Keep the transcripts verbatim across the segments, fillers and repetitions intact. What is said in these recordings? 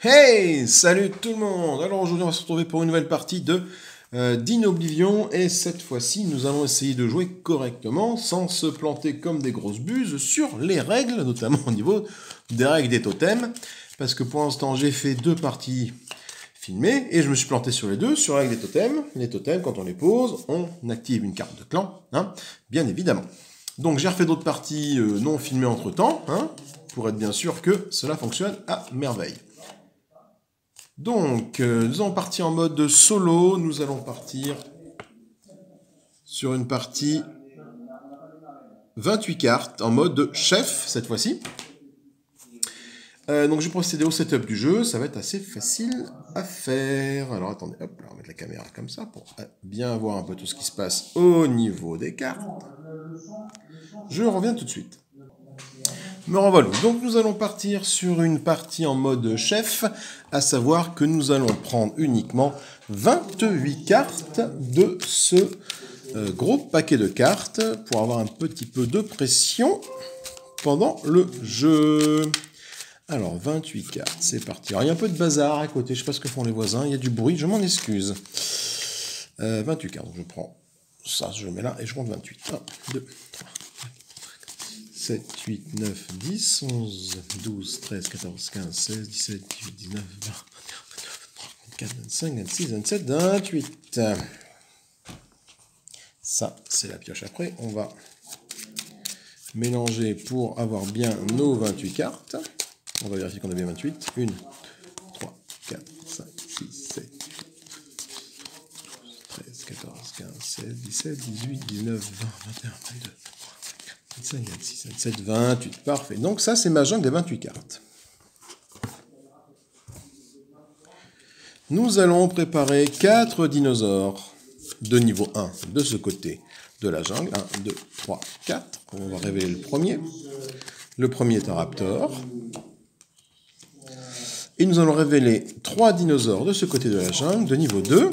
Hey, salut tout le monde. Alors aujourd'hui on va se retrouver pour une nouvelle partie de euh, Dino Oblivion et cette fois-ci nous allons essayer de jouer correctement sans se planter comme des grosses buses sur les règles, notamment au niveau des règles des totems, parce que pour l'instant j'ai fait deux parties filmées et je me suis planté sur les deux, sur les règles des totems. Les totems, quand on les pose, on active une carte de clan, hein, bien évidemment. Donc j'ai refait d'autres parties euh, non filmées entre temps, hein, pour être bien sûr que cela fonctionne à merveille. Donc, euh, nous allons partir en mode solo. Nous allons partir sur une partie vingt-huit cartes en mode chef cette fois-ci. Euh, donc, je vais procéder au setup du jeu. Ça va être assez facile à faire. Alors, attendez, hop, là, on va mettre la caméra comme ça pour bien voir un peu tout ce qui se passe au niveau des cartes. Je reviens tout de suite. Me revoilà. Donc nous allons partir sur une partie en mode chef, à savoir que nous allons prendre uniquement vingt-huit cartes de ce euh, gros paquet de cartes pour avoir un petit peu de pression pendant le jeu. Alors vingt-huit cartes, c'est parti. Alors il y a un peu de bazar à côté, je ne sais pas ce que font les voisins, il y a du bruit, je m'en excuse. Euh, vingt-huit cartes, donc je prends ça, je le mets là et je compte vingt-huit. un, deux, trois. sept, huit, neuf, dix, onze, douze, treize, quatorze, quinze, seize, dix-sept, dix-huit, dix-neuf, vingt, vingt-quatre, vingt-cinq, vingt-six, vingt-sept, vingt-huit. Ça, c'est la pioche. Après, on va mélanger pour avoir bien nos vingt-huit cartes. On va vérifier qu'on a bien vingt-huit. un, trois, quatre, cinq, six, sept, douze, treize, quatorze, quinze, seize, dix-sept, dix-huit, dix-neuf, vingt, vingt et un, vingt-deux. vingt-cinq, vingt-six, vingt-sept, vingt-huit, parfait. Donc ça, c'est ma jungle des vingt-huit cartes. Nous allons préparer quatre dinosaures de niveau un de ce côté de la jungle. un, deux, trois, quatre. On va révéler le premier. Le premier est un raptor. Et nous allons révéler trois dinosaures de ce côté de la jungle de niveau deux.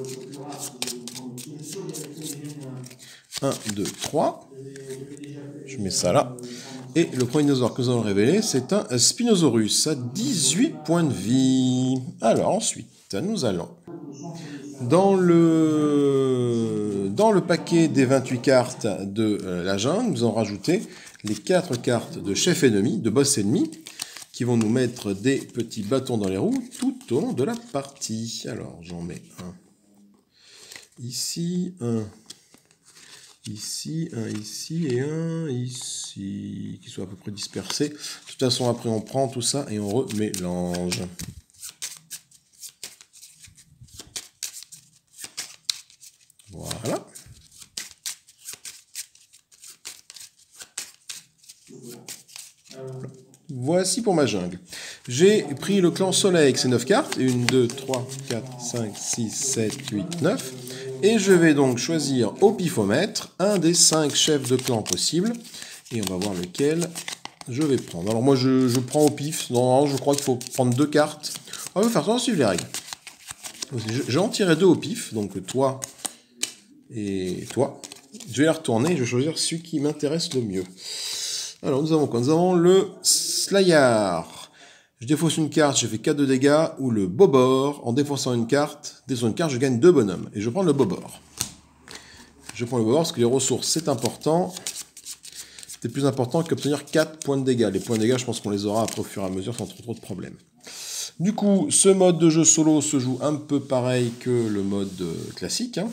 un, deux, trois. Je mets ça là. Et le premier dinosaure que nous allons révéler, c'est un Spinosaurus à dix-huit points de vie. Alors ensuite, nous allons dans le, dans le paquet des vingt-huit cartes de la jungle, nous allons rajouter les quatre cartes de chef ennemi, de boss ennemi, qui vont nous mettre des petits bâtons dans les roues tout au long de la partie. Alors j'en mets un ici, un ici, un ici et un ici, qui soit à peu près dispersés. De toute façon, après, on prend tout ça et on remélange. Voilà. Voici pour ma jungle. J'ai pris le clan Soleil avec ses neuf cartes. un, deux, trois, quatre, cinq, six, sept, huit, neuf. Et je vais donc choisir au pifomètre un des cinq chefs de clan possibles. Et on va voir lequel je vais prendre. Alors moi je, je prends au pif. Non, je crois qu'il faut prendre deux cartes. On va faire ça, on va suivre les règles. J'ai en tiré deux au pif. Donc toi et toi. Je vais les retourner et je vais choisir celui qui m'intéresse le mieux. Alors nous avons quoi? Nous avons le Slayer. Je défausse une carte, je fais quatre de dégâts, ou le Bobor, en défaussant une carte, défaussant une carte, je gagne deux bonhommes. Et je prends le Bobor. Je prends le Bobor parce que les ressources, c'est important. C'est plus important qu'obtenir quatre points de dégâts. Les points de dégâts, je pense qu'on les aura après au fur et à mesure sans trop, trop de problèmes. Du coup, ce mode de jeu solo se joue un peu pareil que le mode classique. Hein.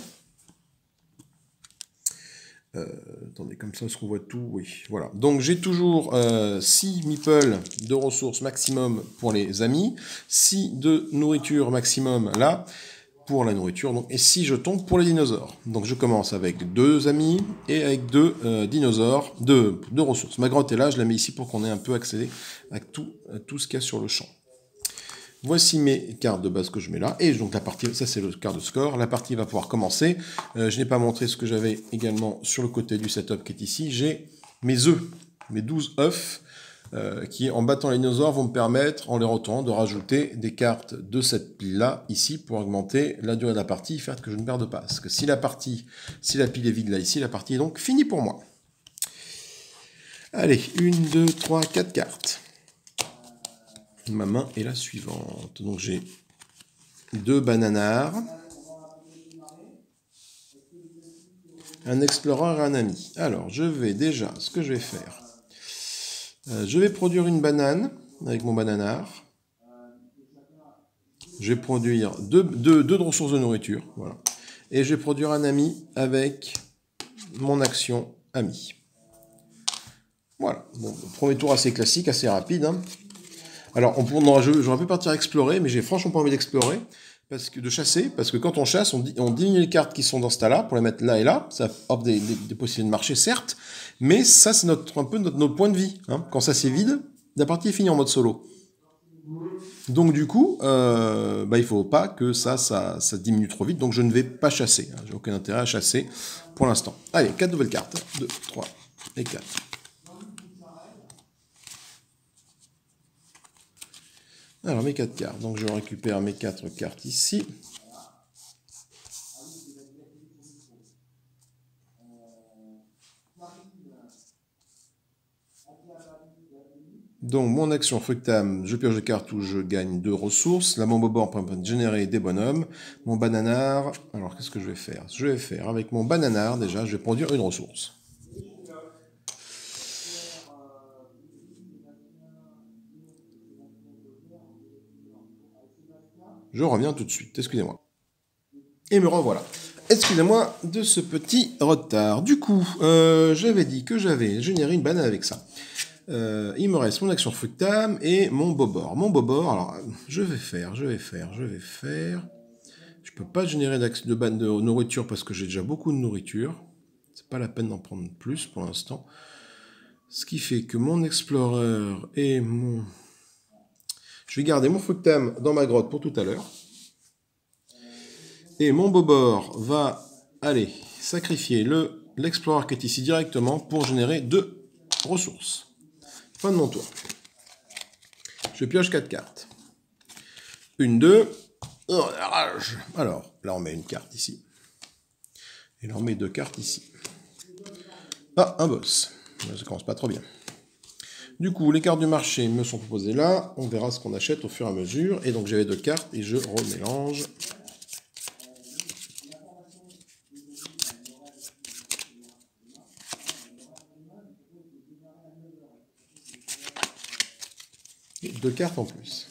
Euh, attendez, comme ça, est-ce qu'on voit tout? Oui, voilà. Donc, j'ai toujours euh, six meeples de ressources maximum pour les amis, six de nourriture maximum là, pour la nourriture, donc, et six jetons pour les dinosaures. Donc, je commence avec deux amis et avec deux euh, dinosaures, deux, deux ressources. Ma grotte est là, je la mets ici pour qu'on ait un peu accès à tout, à tout ce qu'il y a sur le champ. Voici mes cartes de base que je mets là. Et donc la partie, ça c'est le quart de score. La partie va pouvoir commencer. Euh, je n'ai pas montré ce que j'avais également sur le côté du setup qui est ici. J'ai mes œufs, mes douze œufs, euh, qui en battant les dinosaures vont me permettre, en les retournant, de rajouter des cartes de cette pile-là, ici, pour augmenter la durée de la partie, faire que je ne perde pas. Parce que si la partie, si la pile est vide là, ici, la partie est donc finie pour moi. Allez, une, deux, trois, quatre cartes. Ma main est la suivante. Donc j'ai deux bananards, un explorer et un ami. Alors, je vais déjà, ce que je vais faire, euh, je vais produire une banane avec mon bananard. Je vais produire deux, deux, deux ressources de nourriture, voilà. Et je vais produire un ami avec mon action ami. Voilà. Bon, le premier tour assez classique, assez rapide. Hein. Alors, on, non, j'aurais pu partir explorer, mais j'ai franchement pas envie d'explorer, parce que de chasser, parce que quand on chasse, on, on diminue les cartes qui sont dans ce tas-là pour les mettre là et là. Ça offre des, des, des possibilités de marché, certes, mais ça, c'est notre, un peu notre, notre point de vie. Hein. Quand ça c'est vide, la partie est finie en mode solo. Donc du coup, euh, bah, il ne faut pas que ça, ça, ça diminue trop vite, donc je ne vais pas chasser. Hein. J'ai aucun intérêt à chasser pour l'instant. Allez, quatre nouvelles cartes. deux, trois et quatre. Alors mes quatre cartes, donc je récupère mes quatre cartes ici. Donc mon action fructame, je pioche des cartes où je gagne deux ressources. Là mon bobor peut générer des bonhommes. Mon bananard, alors qu'est-ce que je vais faire? Je vais faire avec mon bananard déjà, je vais produire une ressource. Je reviens tout de suite, excusez-moi. Et me revoilà. Excusez-moi de ce petit retard. Du coup, euh, j'avais dit que j'avais généré une banane avec ça. Euh, il me reste mon action fructame et mon bobor. Mon bobor, alors, je vais faire, je vais faire, je vais faire... Je peux pas générer de banane de nourriture parce que j'ai déjà beaucoup de nourriture. C'est pas la peine d'en prendre plus pour l'instant. Ce qui fait que mon explorer et mon... Je vais garder mon fructame dans ma grotte pour tout à l'heure. Et mon bobor va aller sacrifier le l'explorer qui est ici directement pour générer deux ressources. Fin de mon tour. Je pioche quatre cartes. Une, deux. Oh la rage. Alors, là on met une carte ici. Et là on met deux cartes ici. Ah, un boss. Ça commence pas trop bien. Du coup, les cartes du marché me sont proposées là. On verra ce qu'on achète au fur et à mesure. Et donc j'avais deux cartes et je remélange. Et deux cartes en plus.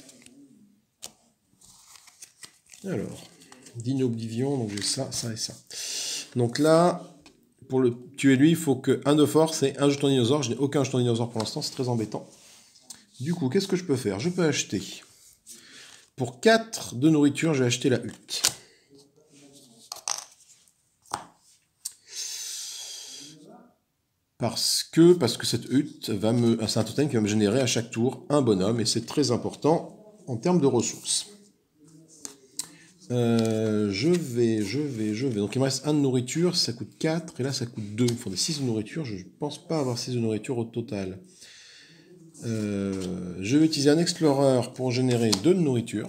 Alors, Digne Oblivion, donc j'ai ça, ça et ça. Donc là, pour le tuer lui, il faut que un de force et un jeton dinosaure. Je n'ai aucun jeton dinosaure pour l'instant, c'est très embêtant. Du coup, qu'est-ce que je peux faire? Je peux acheter. Pour quatre de nourriture, je vais acheter la hutte. Parce que, parce que cette hutte va me... C'est un totem qui va me générer à chaque tour un bonhomme, et c'est très important en termes de ressources. Euh, je vais, je vais, je vais. Donc il me reste un de nourriture, ça coûte quatre, et là ça coûte deux. Il faut des six de nourriture, je ne pense pas avoir six de nourriture au total. Euh, je vais utiliser un explorer pour générer deux de nourriture.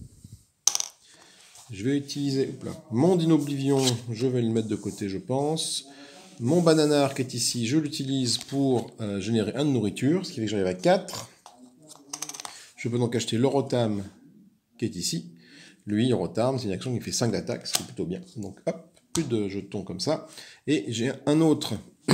Je vais utiliser hop là, mon Dino Oblivion, je vais le mettre de côté je pense. Mon bananard qui est ici, je l'utilise pour euh, générer un de nourriture, ce qui fait que j'arrive à quatre. Je peux donc acheter le Rotam qui est ici. Lui, Rotam, c'est une action qui fait cinq d'attaque, ce qui est plutôt bien. Donc hop, plus de jetons comme ça. Et j'ai un autre...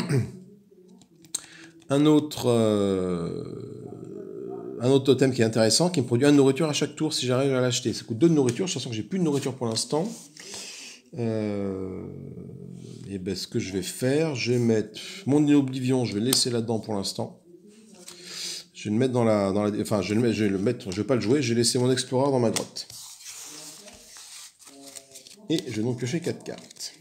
un autre... Euh, un autre totem qui est intéressant, qui me produit un de nourriture à chaque tour si j'arrive à l'acheter. Ça coûte deux de nourriture, je sens que j'ai plus de nourriture pour l'instant. Euh... Et ben ce que je vais faire, je vais mettre mon Oblivion, je vais le laisser là-dedans pour l'instant. Je vais le mettre dans la... Dans la enfin, je vais, le mettre, je vais le mettre, je vais pas le jouer, je vais laisser mon Explorer dans ma grotte. Et je vais donc piocher quatre cartes.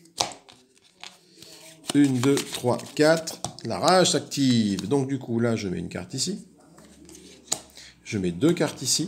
une, deux, trois, quatre. La rage s'active. Donc du coup, là, je mets une carte ici. Je mets deux cartes ici.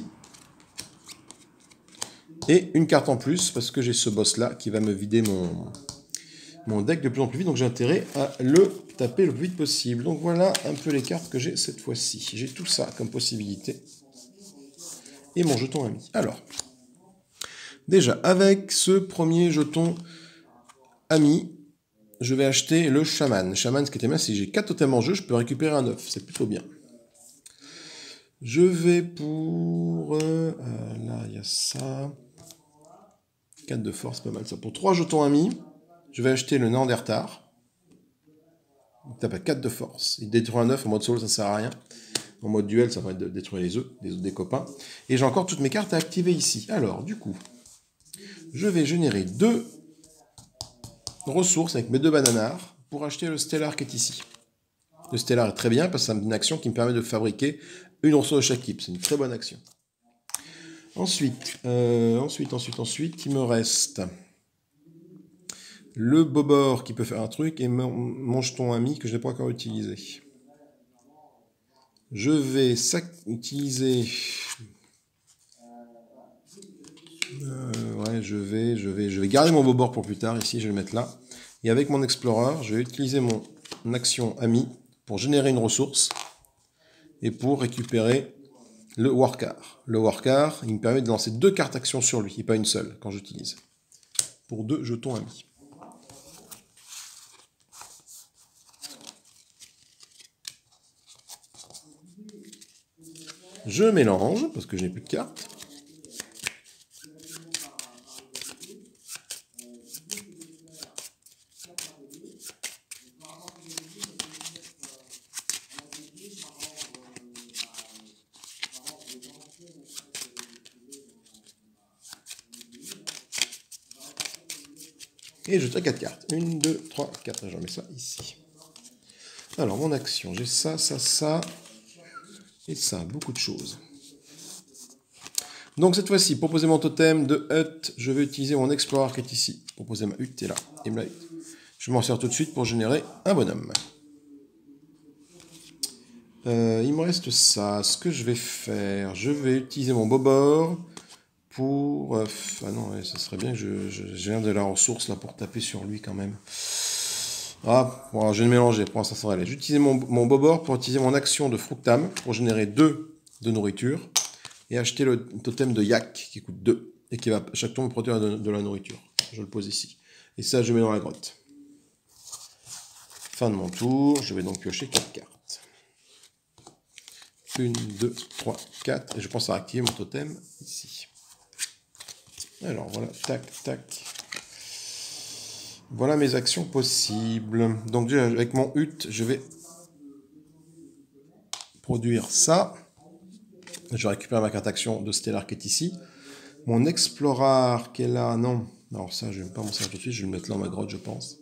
Et une carte en plus, parce que j'ai ce boss-là qui va me vider mon, mon deck de plus en plus vite. Donc j'ai intérêt à le taper le plus vite possible. Donc voilà un peu les cartes que j'ai cette fois-ci. J'ai tout ça comme possibilité. Et mon jeton ami. Alors, déjà, avec ce premier jeton ami, je vais acheter le chaman. Chaman, ce qui était bien, c'est que j'ai quatre totems en jeu, je peux récupérer un œuf. C'est plutôt bien. Je vais pour... Euh, là, il y a ça. quatre de force, pas mal ça. Pour trois jetons amis, je vais acheter le Néandertal. Il tape à quatre de force. Il détruit un œuf en mode solo, ça sert à rien. En mode duel, ça va détruire les œufs des, des copains. Et j'ai encore toutes mes cartes à activer ici. Alors, du coup, je vais générer deux ressources avec mes deux bananards pour acheter le Stellar qui est ici. Le Stellar est très bien parce que c'est une action qui me permet de fabriquer une ressource de chaque type. C'est une très bonne action. Ensuite, euh, ensuite, ensuite, ensuite, il me reste le Bobor qui peut faire un truc et mon, mon jeton ami que je n'ai pas encore utilisé. Je vais utiliser... Euh, ouais, je vais, je, vais, je vais garder mon Bobor pour plus tard. Ici, je vais le mettre là. Et avec mon Explorer, je vais utiliser mon action ami pour générer une ressource et pour récupérer le Warcar. Le Warcar, il me permet de lancer deux cartes action sur lui, et pas une seule, quand j'utilise. Pour deux jetons amis. Je mélange, parce que je n'ai plus de cartes. Et je tire quatre cartes. une, deux, trois, quatre. Je remets ça ici. Alors, mon action, j'ai ça, ça, ça. Et ça, beaucoup de choses. Donc, cette fois-ci, pour poser mon totem de hutte, je vais utiliser mon Explorer qui est ici. Pour poser ma hutte, et là. Et ma hutte. Je m'en sers tout de suite pour générer un bonhomme. Euh, il me reste ça. Ce que je vais faire, je vais utiliser mon Bobor pour... Euh, ah non, ouais, ça serait bien que je, je, je vienne de la ressource là pour taper sur lui quand même. Ah, bon, je vais le mélanger, pour l'instant ça va aller. J'utilise mon, mon Bobor pour utiliser mon action de Fructam pour générer deux de nourriture et acheter le totem de Yak qui coûte deux et qui va chaque tour me produire de, de la nourriture. Je le pose ici. Et ça, je mets dans la grotte. Fin de mon tour, je vais donc piocher quatre cartes. une, deux, trois, quatre. Et je pense à activer mon totem ici. Alors voilà, tac, tac. Voilà mes actions possibles. Donc avec mon hutte, je vais produire ça. Je récupère ma carte action de Stellar qui est ici. Mon Explorer qui est là, non. Alors ça, je ne vais pas m'en servir tout de suite, je vais le mettre là dans ma grotte, je pense.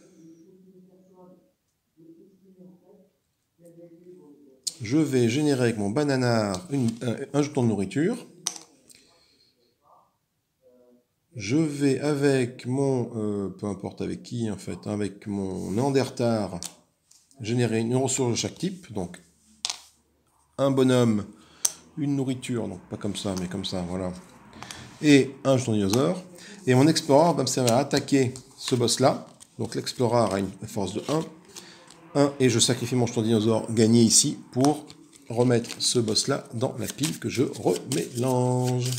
Je vais générer avec mon Bananard une, un, un jeton de nourriture. Je vais avec mon, euh, peu importe avec qui en fait, hein, avec mon Néandertal, générer une ressource de chaque type. Donc un bonhomme, une nourriture, donc pas comme ça, mais comme ça, voilà. Et un jeton dinosaure. Et mon Explorer va me servir à attaquer ce boss-là. Donc l'Explorer a une force de un. un. Et je sacrifie mon jeton dinosaure gagné ici pour remettre ce boss-là dans la pile que je remélange.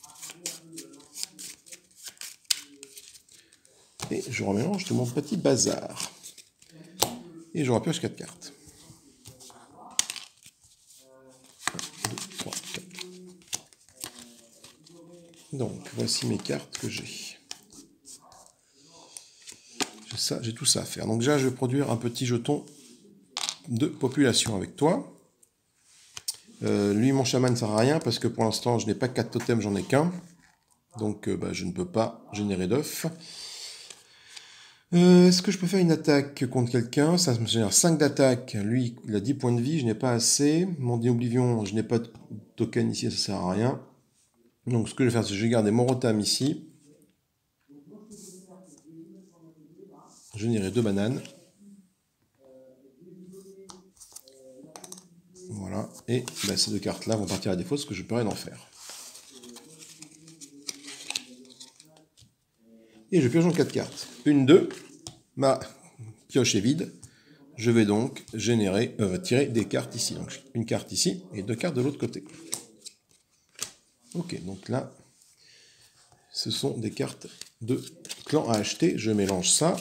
Et je remélange tout mon petit bazar. Et je repioche quatre cartes. un, deux, trois, quatre. Donc, voici mes cartes que j'ai. J'ai ça, j'ai tout ça à faire. Donc déjà, je vais produire un petit jeton de population avec toi. Euh, lui, mon chaman ne sert à rien parce que pour l'instant, je n'ai pas quatre totems, j'en ai qu'un. Donc, euh, bah, je ne peux pas générer d'œufs. Euh, Est-ce que je peux faire une attaque contre quelqu'un? Ça me génère cinq d'attaque. Lui, il a dix points de vie, je n'ai pas assez. Mon Oblivion, je n'ai pas de token ici, ça sert à rien. Donc, ce que je vais faire, c'est que je vais garder mon Rotam ici. Générer deux bananes. Voilà. Et bah, ces deux cartes-là vont partir à défaut, ce que je peux rien en faire. Et je pioche donc quatre cartes. Une, deux. Ma pioche est vide. Je vais donc générer, euh, tirer des cartes ici. Donc une carte ici et deux cartes de l'autre côté. Ok, donc là, ce sont des cartes de clan à acheter. Je mélange ça.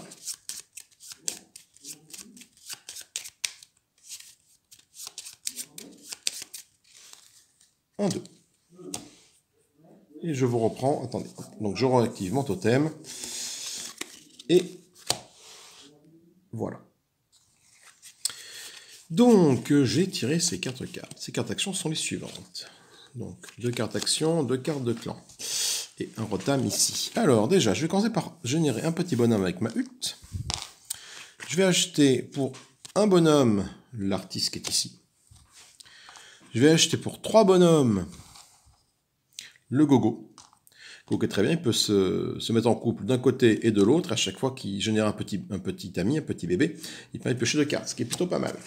Et je vous reprends, attendez, donc je réactive mon totem. Et voilà. Donc, j'ai tiré ces quatre cartes. Ces cartes actions sont les suivantes. Donc, deux cartes actions, deux cartes de clan. Et un Rotam ici. Alors, déjà, je vais commencer par générer un petit bonhomme avec ma hutte. Je vais acheter pour un bonhomme l'artiste qui est ici. Je vais acheter pour trois bonhommes le gogo. Le gogo est très bien, il peut se, se mettre en couple d'un côté et de l'autre. À chaque fois qu'il génère un petit, un petit ami, un petit bébé, il permet de piocher deux cartes, ce qui est plutôt pas mal.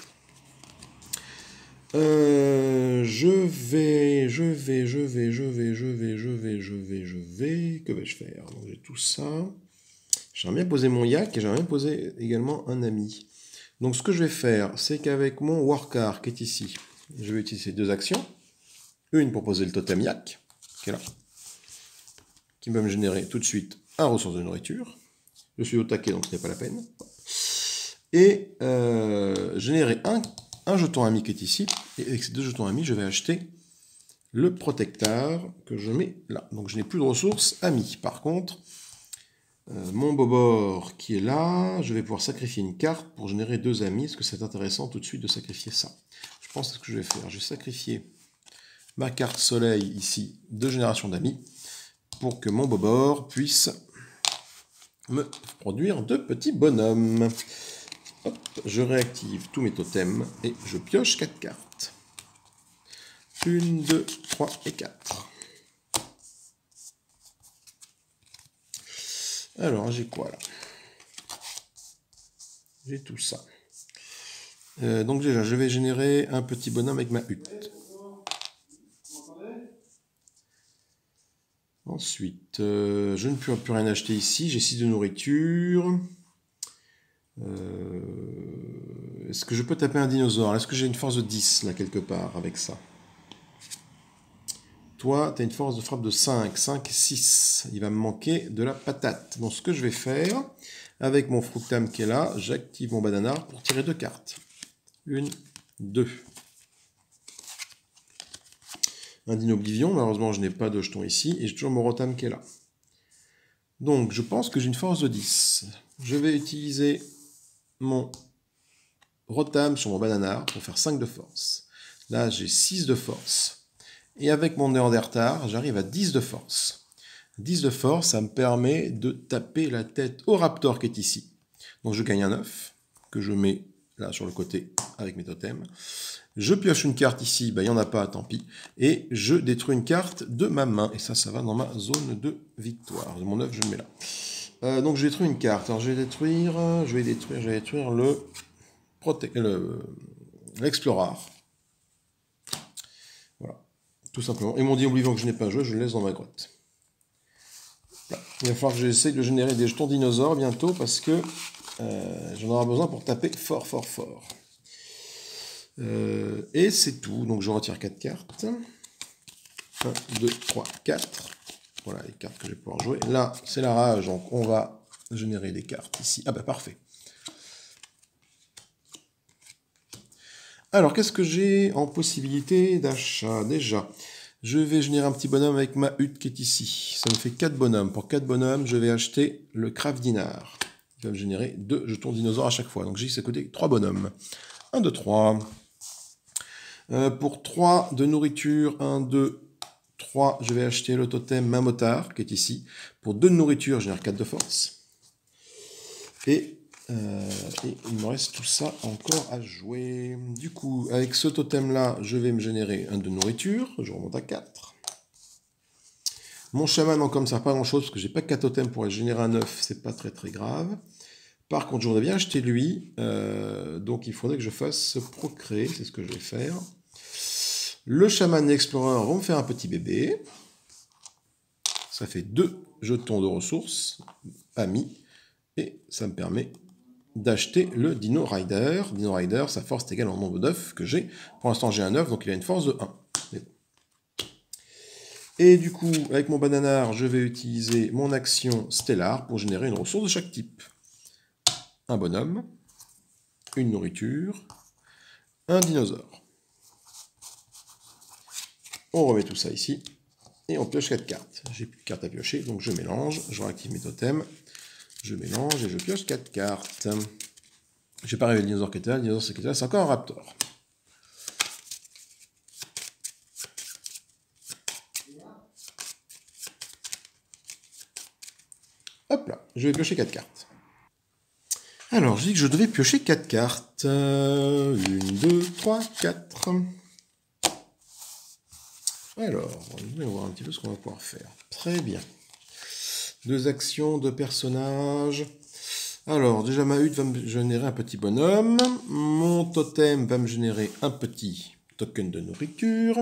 Euh, je vais, je vais, je vais, je vais, je vais, je vais, je vais, je vais... Que vais-je faire? Donc j'ai tout ça. J'aimerais bien poser mon yak et j'aimerais bien poser également un ami. Donc ce que je vais faire, c'est qu'avec mon Warcar qui est ici, je vais utiliser deux actions. Une pour poser le totem yak, qui est là, qui va me générer tout de suite un ressource de nourriture. Je suis au taquet, donc ce n'est pas la peine. Et euh, générer un, un jeton ami qui est ici. Et avec ces deux jetons amis, je vais acheter le protecteur que je mets là. Donc je n'ai plus de ressources amis. Par contre, euh, mon bobor qui est là, je vais pouvoir sacrifier une carte pour générer deux amis. Est-ce que c'est intéressant tout de suite de sacrifier ça? Je pense que c'est ce que je vais faire. Je vais sacrifier ma carte soleil ici de génération d'amis pour que mon bobor puisse me produire deux petits bonhommes. Hop, je réactive tous mes totems et je pioche quatre cartes. une, deux, trois et quatre. Alors, j'ai quoi là? J'ai tout ça. Euh, donc déjà, je vais générer un petit bonhomme avec ma hutte. Ensuite, euh, je ne peux plus rien acheter ici. J'ai six de nourriture. Euh, Est-ce que je peux taper un dinosaure? Est-ce que j'ai une force de dix là quelque part avec ça? Toi, tu as une force de frappe de cinq. cinq, six. Il va me manquer de la patate. Donc ce que je vais faire, avec mon Fructam qui est là, j'active mon Bananar pour tirer deux cartes. Une, deux. Un Dino Oblivion, malheureusement je n'ai pas de jeton ici, et j'ai toujours mon Rotam qui est là. Donc je pense que j'ai une force de dix. Je vais utiliser mon Rotam sur mon Bananar pour faire cinq de force. Là j'ai six de force. Et avec mon Néandertal, j'arrive à dix de force. dix de force, ça me permet de taper la tête au Raptor qui est ici. Donc je gagne un œuf, que je mets là sur le côté avec mes totems. Je pioche une carte ici, ben, il n'y en a pas, tant pis. Et je détruis une carte de ma main. Et ça, ça va dans ma zone de victoire. Mon œuf, je le mets là. Euh, donc je détruis une carte. Alors je vais détruire, je vais détruire, je vais détruire le l'Explorer. Voilà, tout simplement. Et mon Dino Oblivion que je n'ai pas joué, je le laisse dans ma grotte. Voilà. Il va falloir que j'essaye de générer des jetons dinosaures bientôt parce que euh, j'en aurai besoin pour taper fort, fort, fort. Euh, et c'est tout. Donc je retire quatre cartes. un, deux, trois, quatre. Voilà les cartes que je vais pouvoir jouer. Là, c'est la rage, donc on va générer des cartes ici. Ah bah parfait. Alors, qu'est-ce que j'ai en possibilité d'achat? Déjà, je vais générer un petit bonhomme avec ma hutte qui est ici. Ça me fait quatre bonhommes. Pour quatre bonhommes, je vais acheter le Craft Dinar. Il va me générer deux jetons dinosaures à chaque fois. Donc j'ai à côté trois bonhommes. un, deux, trois. Euh, pour trois de nourriture, un, deux, trois, je vais acheter le totem Mamotard qui est ici. Pour deux de nourriture, je génère quatre de force. Et... Euh, et il me reste tout ça encore à jouer. Du coup, avec ce totem-là, je vais me générer un de nourriture. Je remonte à quatre. Mon chaman, non, comme ça, pas grand-chose, parce que j'ai pas quatre totems pour générer un œuf, c'est pas très très grave. Par contre, je voudrais bien acheter lui, euh, donc il faudrait que je fasse procréer, c'est ce que je vais faire. Le chaman et l'explorer vont me faire un petit bébé. Ça fait deux jetons de ressources, amis, et ça me permet d'acheter le Dino Rider. Dino Rider, sa force est égale au nombre d'œufs que j'ai. Pour l'instant, j'ai un œuf, donc il a une force de un. Et du coup, avec mon bananar, je vais utiliser mon action Stellar pour générer une ressource de chaque type. Un bonhomme, une nourriture, un dinosaure. On remet tout ça ici. et on pioche quatre cartes. J'ai plus de cartes à piocher, donc je mélange, je réactive mes totems, je mélange et je pioche quatre cartes. J'ai pas réveillé le dinosaure qui était là, le dinosaure qui était là, c'est encore un raptor. Hop là, je vais piocher quatre cartes. Alors, je dis que je devais piocher quatre cartes. Euh, une, deux, trois, quatre. Alors, on va voir un petit peu ce qu'on va pouvoir faire. Très bien. Deux actions, deux personnages. Alors, déjà, ma hutte va me générer un petit bonhomme. Mon totem va me générer un petit token de nourriture.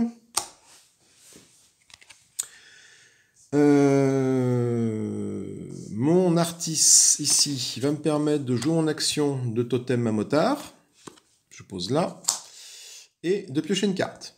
Euh, mon artiste ici va me permettre de jouer en action de totem à motard. Je pose là. Et de piocher une carte.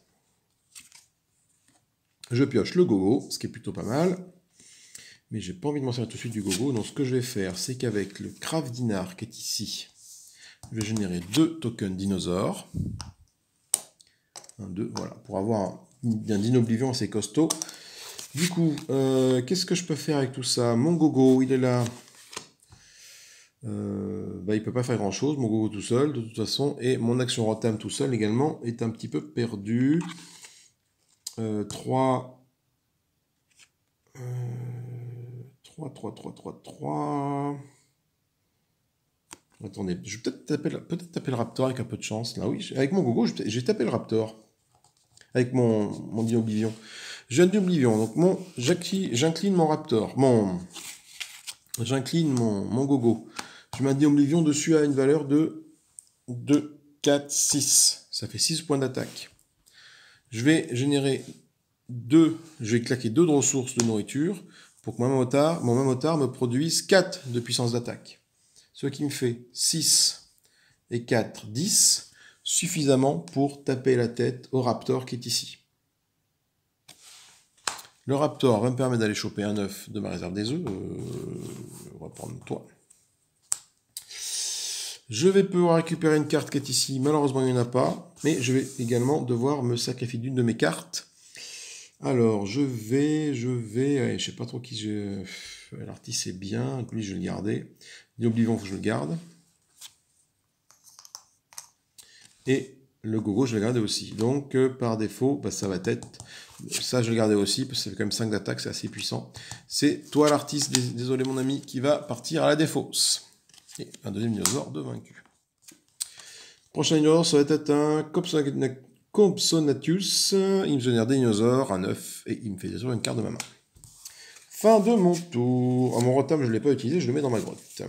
Je pioche le gogo, ce qui est plutôt pas mal. Mais j'ai pas envie de m'en servir tout de suite du gogo. Donc ce que je vais faire, c'est qu'avec le craft dinar qui est ici, je vais générer deux tokens dinosaures. Un, deux, voilà, pour avoir un, un dino oblivion assez costaud. Du coup, euh, qu'est-ce que je peux faire avec tout ça? Mon gogo, il est là. Euh, bah, il ne peut pas faire grand-chose, mon gogo tout seul, de toute façon. Et mon action rotam tout seul également est un petit peu perdu. Euh, trois... Euh, trois, trois, trois, trois, trois... Attendez, je vais peut-être taper, peut taper le raptor avec un peu de chance. Là, oui, avec mon gogo, j'ai tapé le raptor. Avec mon, mon dino oblivion. J'ai un dino oblivion, donc mon, j'incline mon raptor. Mon, j'incline mon, mon gogo. Je mets un dino oblivion dessus à une valeur de deux, quatre, six. Ça fait six points d'attaque. Je vais générer deux, je vais claquer deux de ressources de nourriture pour que mon mamotard, mon mamotard me produise quatre de puissance d'attaque. Ce qui me fait six et quatre, dix, suffisamment pour taper la tête au raptor qui est ici. Le raptor va me permettre d'aller choper un œuf de ma réserve des œufs. Euh, on va prendre toi. Je vais pouvoir récupérer une carte qui est ici. Malheureusement, il n'y en a pas. Mais je vais également devoir me sacrifier d'une de mes cartes. Alors, je vais, je vais... Ouais, je sais pas trop qui je... L'artiste, c'est bien. Lui, je vais le garder. L'oblivion, il faut que je le garde. Et le gogo, je vais le garder aussi. Donc, euh, par défaut, bah, ça va être... Ça, je vais le garder aussi, parce que ça fait quand même cinq d'attaque, c'est assez puissant. C'est toi, l'artiste, désolé mon ami, qui va partir à la défausse. Et un deuxième dinosaure de vaincu. Prochain dinosaure, ça va être un Compsognathus. Il me génère des dinosaures, un œuf, et il me fait détruire une carte de ma main. Fin de mon tour. Ah, mon rotam, je ne l'ai pas utilisé, je le mets dans ma grotte.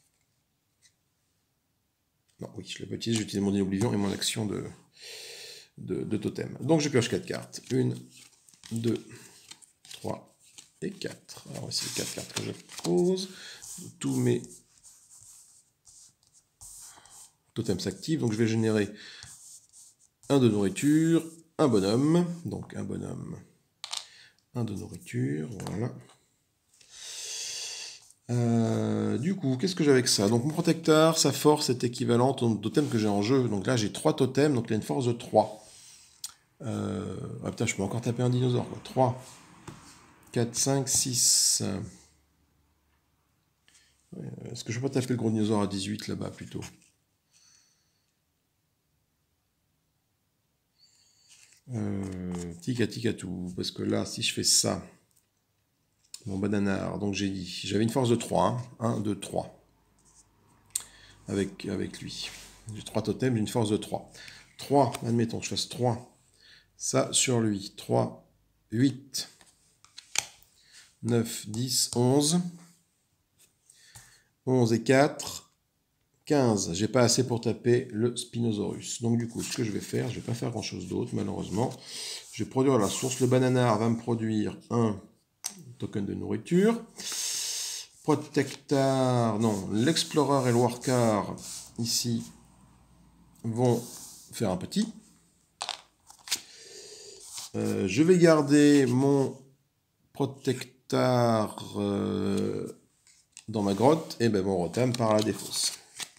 Non, oui, je ne l'ai pas utilisé, j'ai utilisé mon oblivion et mon action de, de, de totem. Donc je pioche quatre cartes. une, deux, trois et quatre. Alors voici les quatre cartes que je pose. Tous mes totems s'activent. Donc je vais générer un de nourriture, un bonhomme. Donc un bonhomme, un de nourriture. Voilà. Euh, du coup, qu'est-ce que j'ai avec ça? Donc mon protecteur, sa force est équivalente au totem que j'ai en jeu. Donc là, j'ai trois totems, donc il a une force de trois. Euh... Ah putain, je peux encore taper un dinosaure. Quoi. trois, quatre, cinq, six. Est-ce que je peux pas taper le gros dinosaure à dix-huit là-bas plutôt? euh... Tika tika tout. Parce que là, si je fais ça, mon bananard, donc j'ai dit, j'avais une force de trois. Hein. un, deux, trois. Avec, avec lui. J'ai trois totems, j'ai une force de trois. trois, admettons, je fasse trois. Ça sur lui. trois, huit, neuf, dix, onze. onze et quatre, quinze. J'ai pas assez pour taper le Spinosaurus. Donc du coup, ce que je vais faire, je vais pas faire grand chose d'autre, malheureusement. Je vais produire la source. Le bananard va me produire un token de nourriture. Protectar, non, l'Explorer et le Workar, ici, vont faire un petit. Euh, je vais garder mon Protectar euh, dans ma grotte, et ben mon rotam part à la défausse.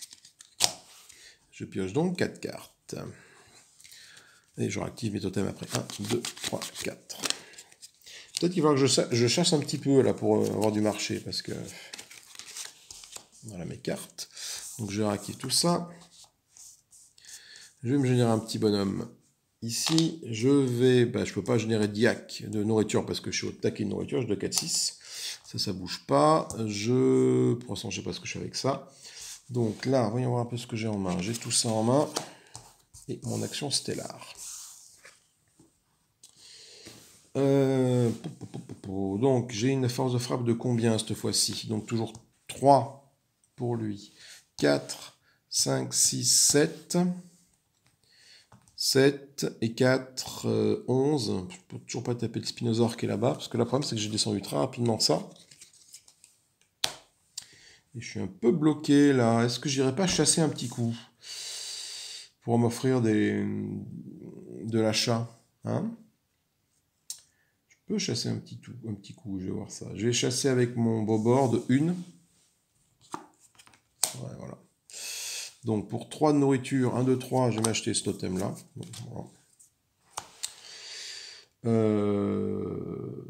Je pioche donc quatre cartes. Et je réactive mes totems après. un, deux, trois, quatre. Peut-être qu'il va falloir que je, je chasse un petit peu là pour avoir du marché, parce que... Voilà mes cartes. Donc je réactive tout ça. Je vais me générer un petit bonhomme ici. Je vais... Bah, je ne peux pas générer d'I A C de nourriture, parce que je suis au taquet de nourriture, je dois quatre six. Ça, ça bouge pas. Je... Pour l'instant, je ne sais pas ce que je fais avec ça. Donc là, voyons voir un peu ce que j'ai en main. J'ai tout ça en main. Et mon action stellar. Euh, donc j'ai une force de frappe de combien cette fois-ci? Donc toujours trois pour lui. quatre, cinq, six, sept. sept et quatre, euh, onze. Je peux toujours pas taper le Spinosaure qui est là-bas. Parce que le problème c'est que j'ai descendu très rapidement ça. Et je suis un peu bloqué là. Est-ce que j'irai pas chasser un petit coup? Pour m'offrir des... de l'achat. Hein? Je peux chasser un petit, tout, un petit coup, je vais voir ça. Je vais chasser avec mon bobord de une. Ouais, voilà. Donc pour trois de nourriture, un, deux, trois, je vais m'acheter ce totem-là. Voilà. Euh...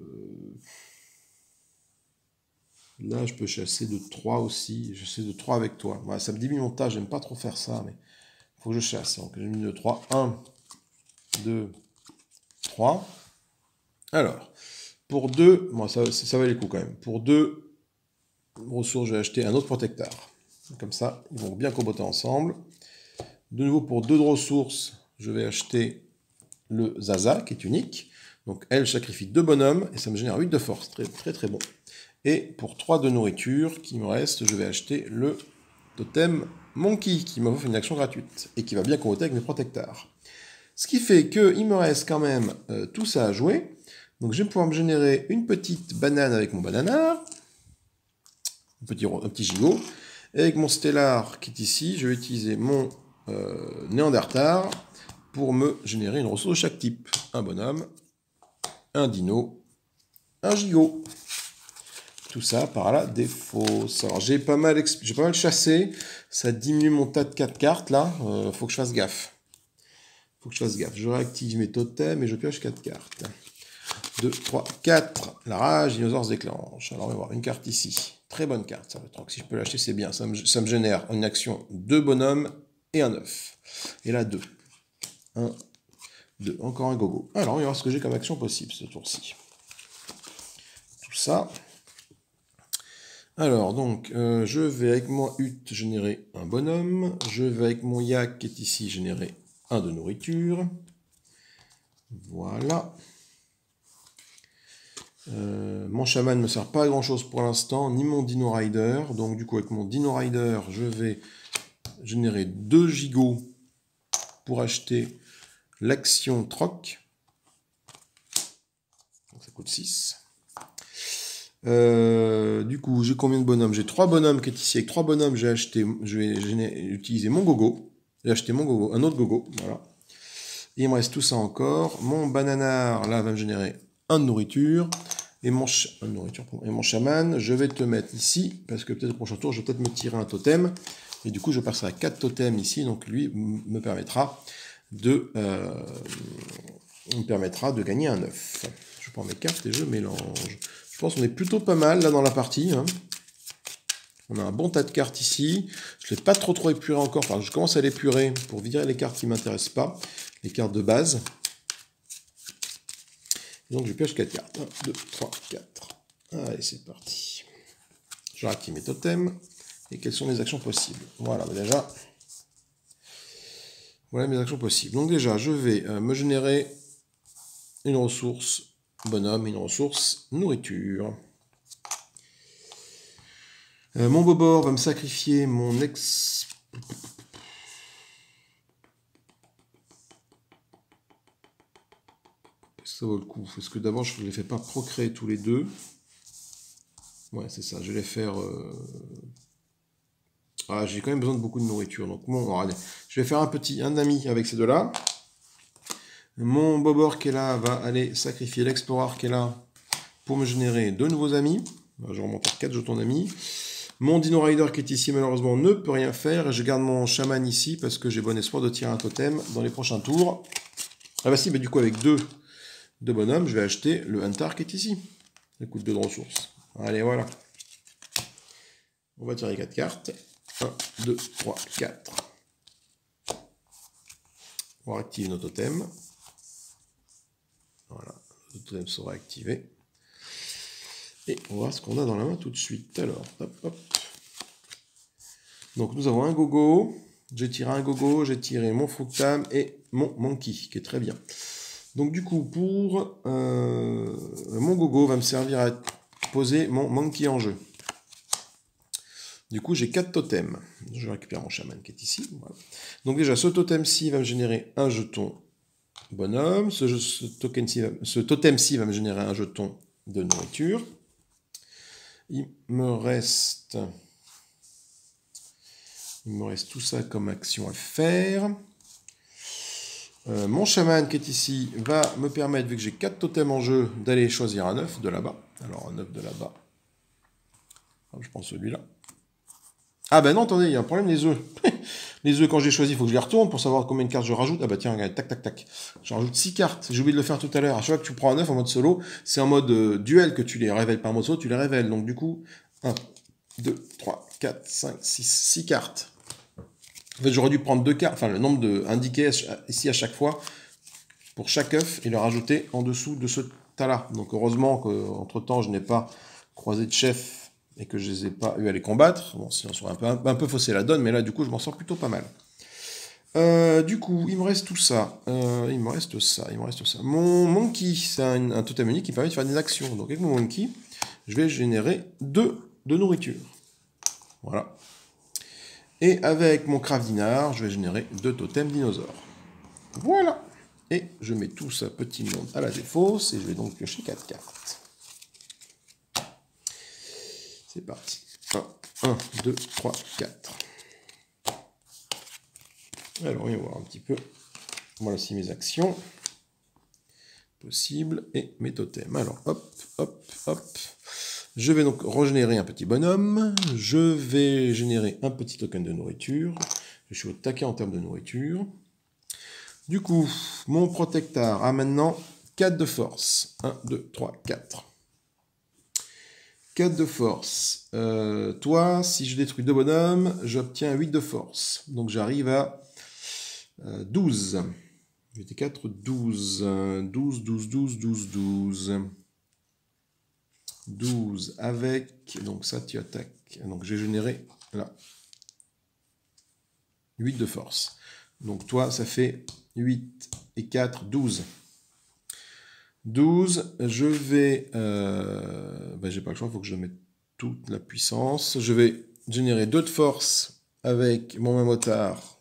Là, je peux chasser de trois aussi. Je sais de trois avec toi. Voilà, ça me diminue mon tas, j'aime pas trop faire ça, mais il faut que je chasse. Donc j'ai mis de trois. un, deux, trois. Alors, pour deux, bon, ça, ça va les coups quand même. Pour deux ressources, je vais acheter un autre protecteur. Comme ça, ils vont bien comboter ensemble. De nouveau, pour deux de ressources, je vais acheter le Zaza, qui est unique. Donc, elle sacrifie deux bonhommes, et ça me génère huit de force. Très, très, très bon. Et pour trois de nourriture, qui me reste, je vais acheter le totem Monkey, qui m'offre une action gratuite, et qui va bien comboter avec mes protecteurs. Ce qui fait qu'il me reste quand même euh, tout ça à jouer. Donc, je vais pouvoir me générer une petite banane avec mon bananard. Un petit, un petit gigot. Et avec mon stellar qui est ici, je vais utiliser mon euh, Néandertal pour me générer une ressource de chaque type. Un bonhomme, un dino, un gigot. Tout ça par la défausse. Alors j'ai pas mal, j'ai pas mal chassé. Ça diminue mon tas de quatre cartes là. Euh, faut que je fasse gaffe. Faut que je fasse gaffe. Je réactive mes totems et je pioche quatre cartes. deux, trois, quatre. La rage, dinosaure se déclenche. Alors on va voir une carte ici. Très bonne carte, ça. Donc si je peux l'acheter, c'est bien. Ça me, ça me génère une action deux bonhommes et un œuf. Et là, deux. un, deux. Encore un gogo. Alors, on va voir ce que j'ai comme action possible ce tour-ci. Tout ça. Alors, donc, euh, je vais avec mon hut générer un bonhomme. Je vais avec mon yak qui est ici générer un de nourriture. Voilà. Euh, mon chaman ne me sert pas à grand chose pour l'instant, ni mon Dino Rider. Donc du coup avec mon Dino Rider, je vais générer deux gigots pour acheter l'action troc. Donc ça coûte six. Euh, du coup, j'ai combien de bonhommes? J'ai trois bonhommes qui est ici. Avec trois bonhommes, j'ai acheté, je vais utiliser mon gogo. J'ai acheté mon gogo, un autre gogo. Voilà. Et il me reste tout ça encore. Mon bananard, là, va me générer un de nourriture. Et mon, ch nourriture, et mon chaman, je vais te mettre ici, parce que peut-être au prochain tour, je vais peut-être me tirer un totem. Et du coup, je passerai à quatre totems ici, donc lui me permettra de, euh, me permettra de gagner un œuf. Je prends mes cartes et je mélange. Je pense qu'on est plutôt pas mal là dans la partie. Hein. On a un bon tas de cartes ici. Je ne l'ai pas trop trop épuré encore. Enfin, je commence à l'épurer pour virer les cartes qui ne m'intéressent pas, les cartes de base. Donc je pioche quatre cartes. un, deux, trois, quatre. Allez, c'est parti. Je réactive mes totems. Et quelles sont mes actions possibles? Voilà, bah déjà. Voilà mes actions possibles. Donc déjà, je vais euh, me générer une ressource bonhomme et une ressource nourriture. Euh, mon bobor va me sacrifier mon ex... Ça vaut le coup. Est-ce que d'abord je ne les fais pas procréer tous les deux? Ouais, c'est ça. Je vais les faire... Euh... Ah, j'ai quand même besoin de beaucoup de nourriture. Donc bon, alors, allez. Je vais faire un petit, un ami avec ces deux-là. Mon bobor qui est là va aller sacrifier l'explorer qui est là pour me générer deux nouveaux amis. Je remonte à quatre jetons d'amis. Mon Dino Rider qui est ici malheureusement ne peut rien faire. Et je garde mon chaman ici parce que j'ai bon espoir de tirer un totem dans les prochains tours. Ah bah si, mais du coup avec deux... de bonhomme, je vais acheter le Hunter qui est ici. Ça coûte deux de ressources. Allez, voilà. On va tirer quatre cartes. un, deux, trois, quatre. On réactive nos totems. Voilà, le totem sera activé. Et on va voir ce qu'on a dans la main tout de suite. Alors, hop, hop. Donc nous avons un gogo. J'ai tiré un gogo, j'ai tiré mon fructam et mon monkey, qui est très bien. Donc du coup, pour euh, mon gogo va me servir à poser mon monkey en jeu. Du coup, j'ai quatre totems. Je récupère mon chaman qui est ici. Voilà. Donc déjà, ce totem-ci va me générer un jeton bonhomme. Ce, ce token-ci, ce totem-ci va me générer un jeton de nourriture. Il me reste... Il me reste tout ça comme action à faire. Euh, mon chaman qui est ici va me permettre, vu que j'ai quatre totems en jeu, d'aller choisir un œuf de là-bas. Alors un œuf de là-bas. Je prends celui-là. Ah ben non, attendez, il y a un problème, les œufs. Les œufs, quand j'ai choisi, il faut que je les retourne pour savoir combien de cartes je rajoute. Ah bah tiens, regarde, tac, tac, tac. Je rajoute six cartes. J'ai oublié de le faire tout à l'heure. À chaque fois que tu prends un œuf en mode solo, c'est en mode euh, duel que tu les révèles par mode solo, tu les révèles. Donc du coup, un, deux, trois, quatre, cinq, six, six cartes. En fait, j'aurais dû prendre deux cartes, enfin le nombre de indiqué ici à chaque fois, pour chaque œuf, et le rajouter en dessous de ce tas-là. Donc heureusement qu'entre-temps, je n'ai pas croisé de chef et que je ne les ai pas eu à les combattre. Bon, sinon, ça aurait un peu, un, un peu faussé la donne, mais là, du coup, je m'en sors plutôt pas mal. Euh, du coup, il me reste tout ça. Euh, il me reste ça, il me reste ça. Mon monkey, c'est un, un totem unique qui permet de faire des actions. Donc, avec mon monkey, je vais générer deux de nourriture. Voilà. Et avec mon craft dinar, je vais générer deux totems dinosaures. Voilà. Et je mets tout ça, petit monde, à la défausse, et je vais donc piocher quatre cartes. C'est parti. un, un, deux, trois, quatre. Alors, on va voir un petit peu. Voilà aussi mes actions possibles et mes totems. Alors, hop, hop, hop. Je vais donc régénérer un petit bonhomme. Je vais générer un petit token de nourriture. Je suis au taquet en termes de nourriture. Du coup, mon protecteur a maintenant quatre de force. un, deux, trois, quatre. quatre de force. Euh, toi, si je détruis deux bonhommes, j'obtiens huit de force. Donc j'arrive à euh, douze. huit et quatre, douze. douze, douze, douze, douze, douze. douze avec... Donc ça, tu attaques. Donc j'ai généré, là, huit de force. Donc toi, ça fait huit et quatre, douze. douze, je vais... Euh, ben, j'ai pas le choix, il faut que je mette toute la puissance. Je vais générer deux de force avec mon motard.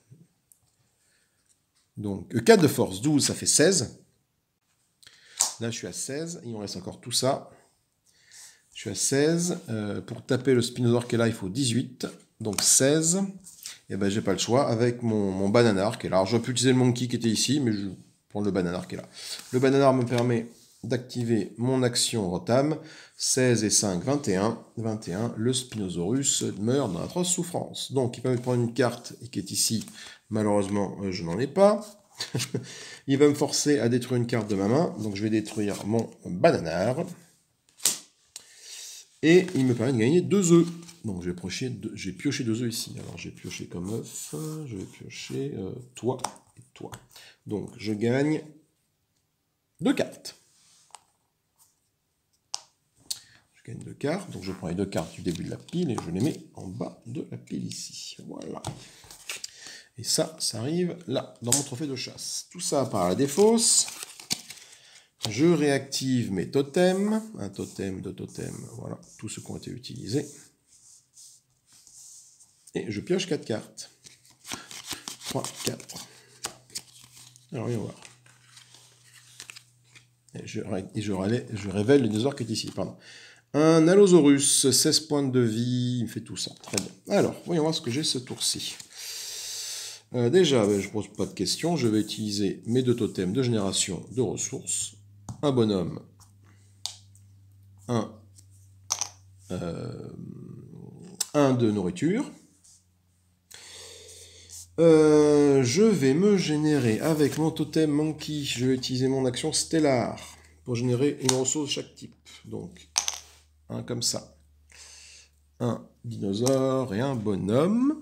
Donc euh, quatre de force, douze, ça fait seize. Là, je suis à seize. Il me reste encore tout ça. Je suis à seize. Euh, pour taper le Spinosaur qui est là, il faut dix-huit. Donc seize. Et ben, j'ai pas le choix avec mon, mon bananar qui est là. Alors, j'aurais pu utiliser le monkey qui était ici, mais je prends le bananar qui est là. Le bananar me permet d'activer mon action Rotam. seize et cinq, vingt et un. vingt et un, le Spinosaurus meurt dans atroce souffrance. Donc, il permet de prendre une carte qui est ici. Malheureusement, je n'en ai pas. Il va me forcer à détruire une carte de ma main. Donc, je vais détruire mon bananar. Et il me permet de gagner deux œufs. Donc, je vais piocher deux, j'ai pioché deux œufs ici. Alors, j'ai pioché comme œuf. Je vais piocher euh, toi et toi. Donc, je gagne deux cartes. Je gagne deux cartes. Donc, je prends les deux cartes du début de la pile et je les mets en bas de la pile ici. Voilà. Et ça, ça arrive là, dans mon trophée de chasse. Tout ça par la défausse. Je réactive mes totems. Un totem, deux totems, voilà, tous ceux qui ont été utilisés. Et je pioche quatre cartes. trois, quatre. Alors, voyons voir. Et je, et je, je révèle le dinosaure qui est ici, pardon. Un Allosaurus, seize points de vie, il me fait tout ça. Très bien. Alors, voyons voir ce que j'ai ce tour-ci. Euh, déjà, ben, je ne pose pas de questions. Je vais utiliser mes deux totems de génération de ressources. Un bonhomme. Un, euh, un de nourriture. Euh, je vais me générer avec mon totem Monkey. Je vais utiliser mon action Stellar pour générer une ressource de chaque type. Donc, un comme ça. Un dinosaure et un bonhomme.